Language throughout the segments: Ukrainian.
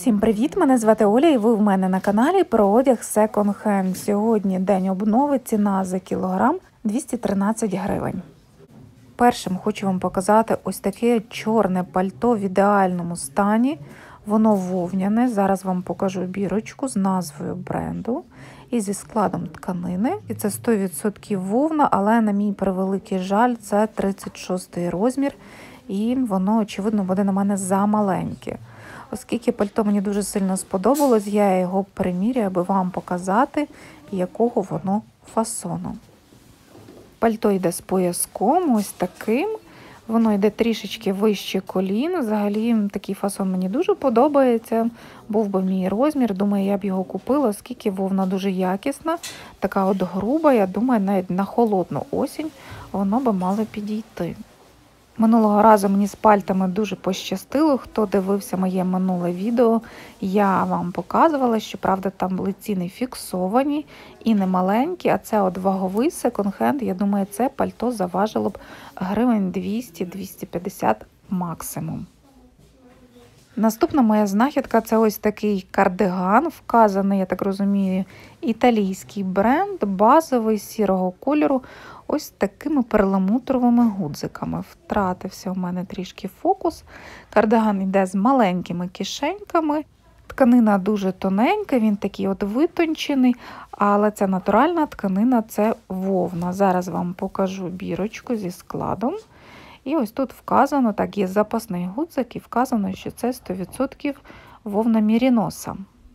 Всім привіт! Мене звати Оля і ви в мене на каналі про одяг секонд-хенд. Сьогодні день обнови, ціна за кілограм 213 гривень. Першим хочу вам показати ось таке чорне пальто в ідеальному стані. Воно вовняне. Зараз вам покажу бірочку з назвою бренду і зі складом тканини. І це 100% вовна, але на мій превеликий жаль, це 36 розмір. І воно, очевидно, буде на мене замаленьке. Оскільки пальто мені дуже сильно сподобалось, я його приміряю, аби вам показати, якого воно фасону. Пальто йде з пояском, ось таким. Воно йде трішечки вище колін. Взагалі такий фасон мені дуже подобається. Був би мій розмір, думаю, я б його купила, оскільки вовна дуже якісна. Така от груба, я думаю, навіть на холодну осінь воно би мало підійти. Минулого разу мені з пальтами дуже пощастило. Хто дивився моє минуле відео, я вам показувала, що, правда, там були ціни фіксовані і не маленькі, а це от ваговий секонд-хенд. Я думаю, це пальто заважило б гривень 200-250 максимум. Наступна моя знахідка – це ось такий кардиган, вказаний, я так розумію, італійський бренд, базовий, сірого кольору, ось такими перламутровими гудзиками. Втратився у мене трішки фокус. Кардиган йде з маленькими кишеньками. Тканина дуже тоненька, він такий от витончений, але це натуральна тканина, це вовна. Зараз вам покажу бірочку зі складом. І ось тут вказано, так, є запасний гудзик, і вказано, що це 100% вовна Меріноса.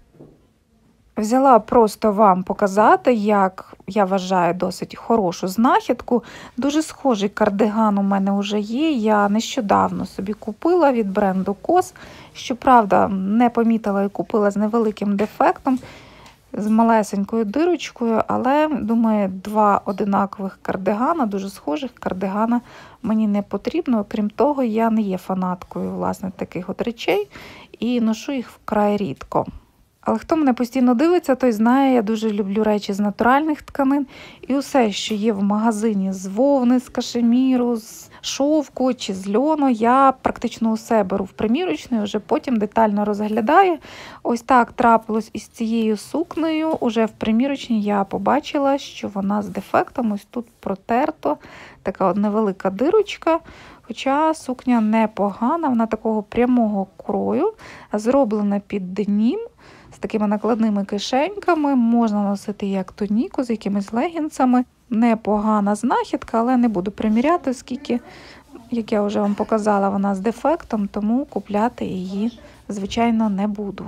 Взяла просто вам показати, як, я вважаю, досить хорошу знахідку. Дуже схожий кардиган у мене вже є. Я нещодавно собі купила від бренду COS. Щоправда, не помітила і купила з невеликим дефектом, з малесенькою дирочкою, але, думаю, два одинакових кардигана, дуже схожих кардигана мені не потрібно. Крім того, я не є фанаткою, власне, таких от речей і ношу їх вкрай рідко. Але хто мене постійно дивиться, той знає, я дуже люблю речі з натуральних тканин. І усе, що є в магазині з вовни, з кашеміру, з шовку чи з льону, я практично усе беру в примірочну і вже потім детально розглядаю. Ось так трапилось із цією сукнею. Уже в примірочній я побачила, що вона з дефектом. Ось тут протерто, така от невелика дирочка. Хоча сукня непогана, вона такого прямого крою, зроблена під денім, з такими накладними кишеньками, можна носити як туніку, з якимись легінсами. Непогана знахідка, але не буду приміряти, оскільки, як я вже вам показала, вона з дефектом, тому купляти її, звичайно, не буду.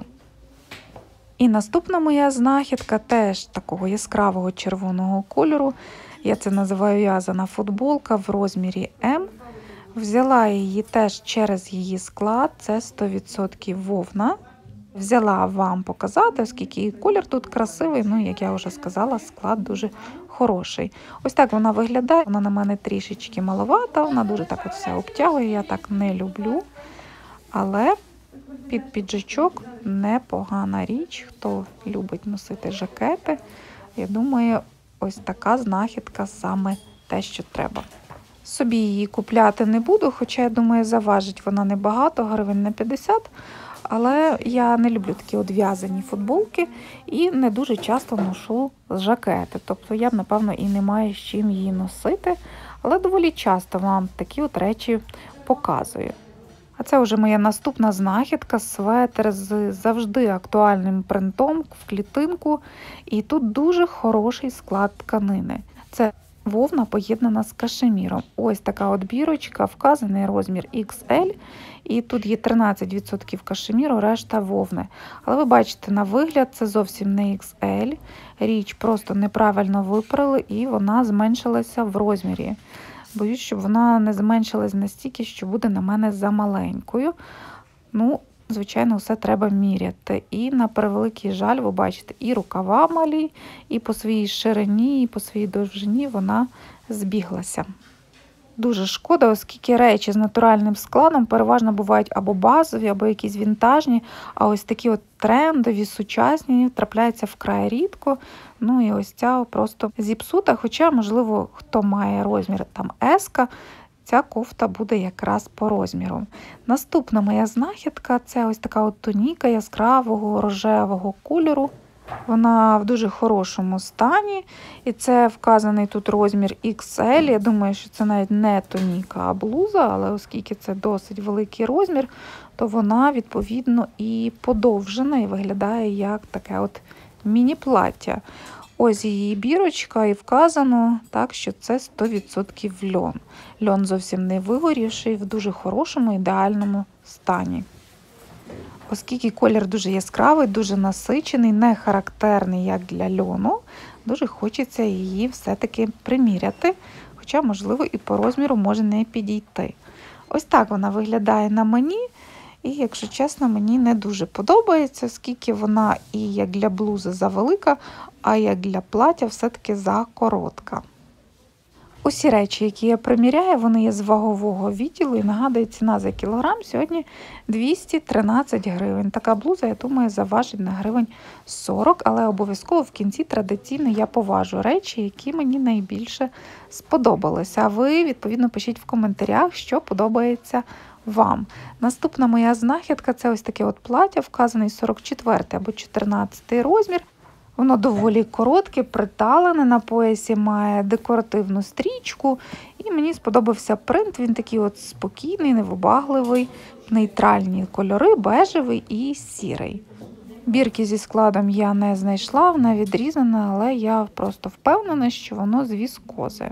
І наступна моя знахідка теж такого яскравого червоного кольору. Я це називаю в'язана футболка в розмірі М. Взяла її теж через її склад, це 100% вовна. Взяла вам показати, оскільки колір тут красивий, ну, як я вже сказала, склад дуже хороший. Ось так вона виглядає, вона на мене трішечки маловата, вона дуже так от все обтягує, я так не люблю. Але під піджачок непогана річ, хто любить носити жакети, я думаю, ось така знахідка саме те, що треба. Собі її купляти не буду, хоча, я думаю, заважить вона небагато, гривень на 50. Але я не люблю такі от в'язані футболки і не дуже часто ношу жакети. Тобто я б, напевно, і не маю з чим її носити. Але доволі часто вам такі от речі показую. А це вже моя наступна знахідка, светр з завжди актуальним принтом в клітинку. І тут дуже хороший склад тканини. Це вовна поєднана з кашеміром. Ось така от бірочка, вказаний розмір XL. І тут є 13% кашеміру, решта вовни. Але ви бачите, на вигляд це зовсім не XL. Річ просто неправильно випрали і вона зменшилася в розмірі. Боюсь, щоб вона не зменшилась настільки, що буде на мене замаленькою. Ну, звичайно, все треба міряти. І на превеликий жаль, ви бачите, і рукава малі, і по своїй ширині, і по своїй довжині вона збіглася. Дуже шкода, оскільки речі з натуральним складом переважно бувають або базові, або якісь вінтажні, а ось такі от трендові, сучасні трапляються вкрай рідко. Ну і ось ця просто зіпсута, хоча, можливо, хто має розмір там S-ка, ця кофта буде якраз по розміру. Наступна моя знахідка – це ось така от туніка яскравого рожевого кольору. Вона в дуже хорошому стані, і це вказаний тут розмір XL. Я думаю, що це навіть не туніка, а блуза, але оскільки це досить великий розмір, то вона, відповідно, і подовжена, і виглядає як таке от міні-плаття. Ось її бірочка, і вказано, так, що це 100% льон. Льон зовсім не вигорівший, в дуже хорошому, ідеальному стані. Оскільки колір дуже яскравий, дуже насичений, не характерний як для льону, дуже хочеться її все-таки приміряти, хоча, можливо, і по розміру може не підійти. Ось так вона виглядає на мені, і, якщо чесно, мені не дуже подобається, оскільки вона і як для блузи завелика, а як для плаття все-таки закоротка. Усі речі, які я приміряю, вони є з вагового відділу, і нагадую, ціна за кілограм сьогодні 213 гривень. Така блуза, я думаю, заважить на гривень 40, але обов'язково в кінці традиційно я поважу речі, які мені найбільше сподобалися. А ви, відповідно, пишіть в коментарях, що подобається вам. Наступна моя знахідка – це ось таке от плаття, вказаний 44 або 14 розмір. Воно доволі коротке, приталене на поясі, має декоративну стрічку. І мені сподобався принт, він такий от спокійний, невибагливий, нейтральні кольори, бежевий і сірий. Бірки зі складом я не знайшла, вона відрізана, але я просто впевнена, що воно з віскози.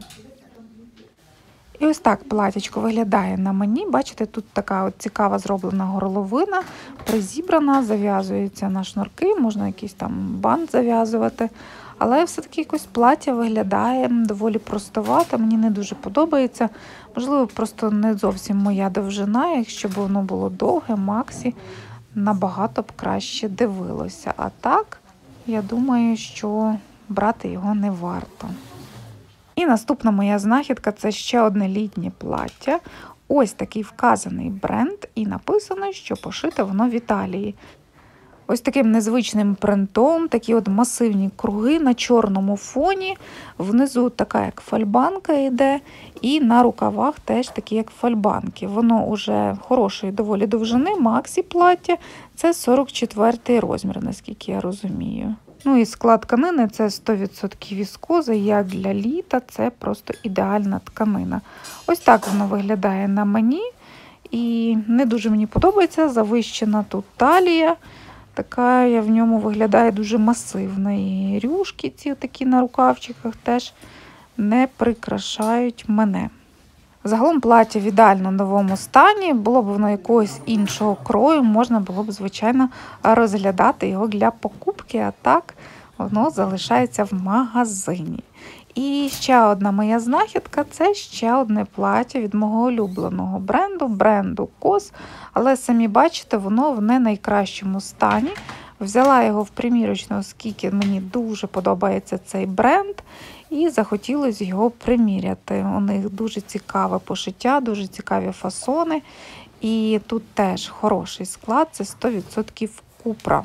І ось так платячко виглядає на мені. Бачите, тут така от цікава зроблена горловина, призібрана, зав'язується на шнурки, можна якийсь там бант зав'язувати. Але все-таки якось плаття виглядає доволі простовато, мені не дуже подобається. Можливо, просто не зовсім моя довжина, якщо б воно було довге, максі, набагато б краще дивилося. А так, я думаю, що брати його не варто. І наступна моя знахідка – це ще одне літнє плаття. Ось такий вказаний бренд, і написано, що пошите воно в Італії. Ось таким незвичним принтом, такі от масивні круги на чорному фоні. Внизу така як фальбанка йде, і на рукавах теж такі як фальбанки. Воно уже хорошої доволі довжини, максі плаття – це 44 розмір, наскільки я розумію. Ну і склад тканини – це 100% віскоза, як для літа, це просто ідеальна тканина. Ось так воно виглядає на мені, і не дуже мені подобається, завищена тут талія, така в ньому виглядає дуже масивна. І рюшки ці такі на рукавчиках теж не прикрашають мене. Загалом плаття в ідеально новому стані, було б воно якогось іншого крою, можна було б, звичайно, розглядати його для покупки, а так воно залишається в магазині. І ще одна моя знахідка – це ще одне плаття від мого улюбленого бренду COS, але самі бачите, воно в не найкращому стані. Взяла його в примірочну, оскільки мені дуже подобається цей бренд, і захотілося його приміряти. У них дуже цікаве пошиття, дуже цікаві фасони, і тут теж хороший склад, це 100% купра.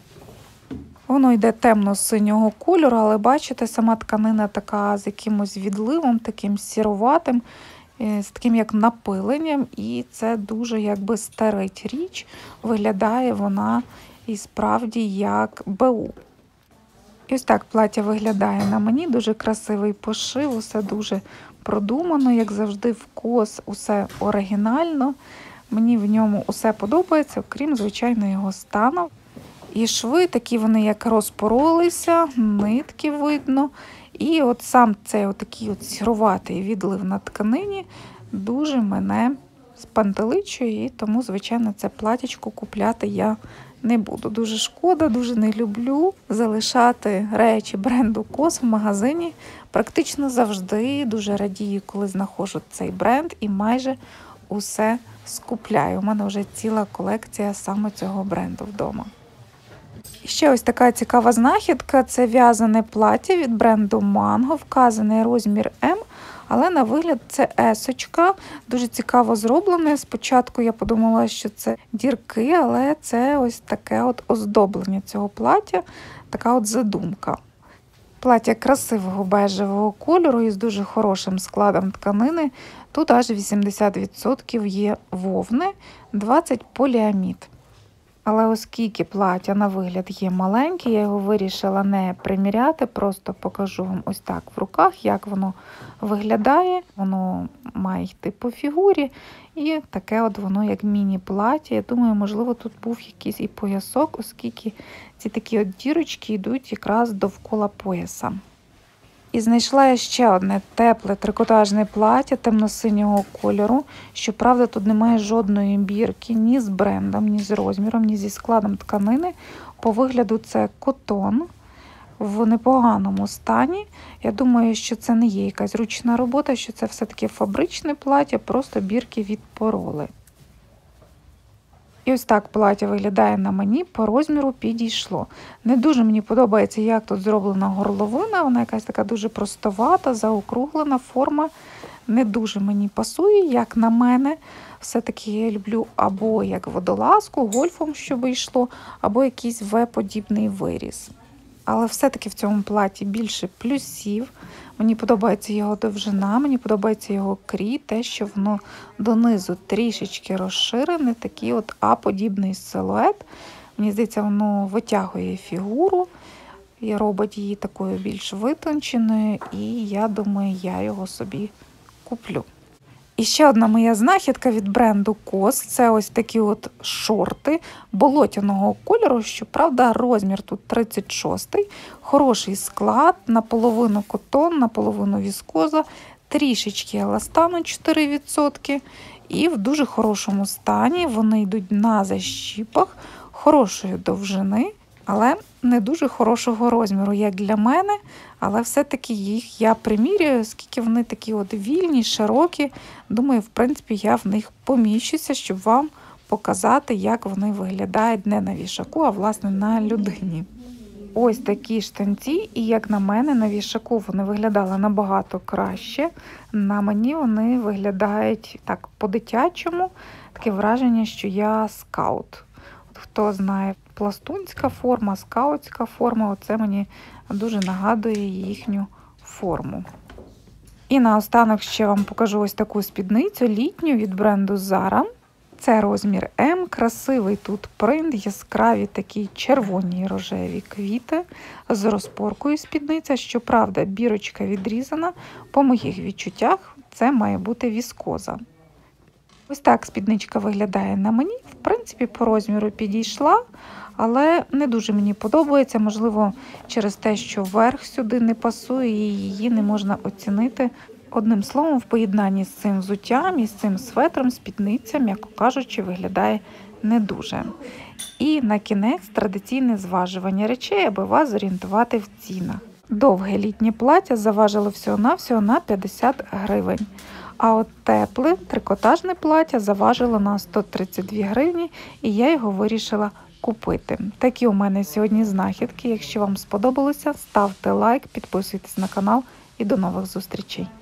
Воно йде темно-синього кольору, але бачите, сама тканина така з якимось відливом, таким сіруватим, з таким як напиленням, і це дуже якби старить річ, виглядає вона і справді як БУ. І ось так плаття виглядає на мені, дуже красивий пошив, усе дуже продумано, як завжди в COS, усе оригінально. Мені в ньому усе подобається, окрім, звичайно, його стану. І шви такі вони як розпоролися, нитки видно. І от сам цей отакий от сіруватий відлив на тканині дуже мене спантеличує, і тому, звичайно, це платячко купляти я не буду. Дуже шкода, дуже не люблю залишати речі бренду COS в магазині. Практично завжди дуже радію, коли знаходжу цей бренд і майже усе скупляю. У мене вже ціла колекція саме цього бренду вдома. І ще ось така цікава знахідка – це в'язане плаття від бренду Mango, вказаний розмір М, але на вигляд це есочка, дуже цікаво зроблене. Спочатку я подумала, що це дірки, але це ось таке от оздоблення цього плаття, така от задумка. Плаття красивого бежевого кольору із дуже хорошим складом тканини. Тут аж 80% є вовни, 20% поліамід. Але оскільки плаття на вигляд є маленьке, я його вирішила не приміряти, просто покажу вам ось так в руках, як воно виглядає. Воно має йти по фігурі і таке от воно як міні-плаття. Я думаю, можливо, тут був якийсь і поясок, оскільки ці такі от дірочки йдуть якраз довкола пояса. І знайшла я ще одне тепле трикотажне плаття темно-синього кольору. Щоправда, тут немає жодної бірки ні з брендом, ні з розміром, ні зі складом тканини. По вигляду це котон в непоганому стані. Я думаю, що це не є якась ручна робота, що це все-таки фабричне плаття, просто бірки відпороли. І ось так плаття виглядає на мені, по розміру підійшло. Не дуже мені подобається, як тут зроблена горловина, вона якась така дуже простовата, заокруглена форма. Не дуже мені пасує, як на мене. Все-таки я люблю або як водолазку, гольфом, щоб йшло, або якийсь В-подібний виріз. Але все-таки в цьому платі більше плюсів. Мені подобається його довжина, мені подобається його крій, те, що воно донизу трішечки розширене, такий от А-подібний силует. Мені здається, воно витягує фігуру і робить її такою більш витонченою, і я думаю, я його собі куплю. І ще одна моя знахідка від бренду COS – це ось такі от шорти болотяного кольору, щоправда, розмір тут 36-й, хороший склад, наполовину котон, наполовину віскоза, трішечки еластану 4% і в дуже хорошому стані, вони йдуть на защіпах, хорошої довжини, але не дуже хорошого розміру, як для мене, але все-таки їх я примірюю, оскільки вони такі от вільні, широкі. Думаю, в принципі, я в них поміщуся, щоб вам показати, як вони виглядають не на вішаку, а власне на людині. Ось такі штанці, і як на мене, на вішаку вони виглядали набагато краще. На мені вони виглядають так по-дитячому, таке враження, що я скаут. Хто знає, пластунська форма, скаутська форма, оце мені дуже нагадує їхню форму. І наостанок ще вам покажу ось таку спідницю літню від бренду Zara. Це розмір М, красивий тут принт, яскраві такі червоні і рожеві квіти з розпоркою спідниця. Щоправда, бірочка відрізана, по моїх відчуттях це має бути віскоза. Ось так спідничка виглядає на мені. В принципі, по розміру підійшла, але не дуже мені подобається. Можливо, через те, що верх сюди не пасує і її не можна оцінити. Одним словом, в поєднанні з цим взуттям і з цим светром спідниця, м'яко кажучи, виглядає не дуже. І на кінець традиційне зважування речей, аби вас зорієнтувати в цінах. Довге літнє плаття заважило всього-навсього на 50 гривень. А от тепле трикотажне плаття заважило на 132 гривні, і я його вирішила купити. Такі у мене сьогодні знахідки. Якщо вам сподобалося, ставте лайк, підписуйтесь на канал і до нових зустрічей.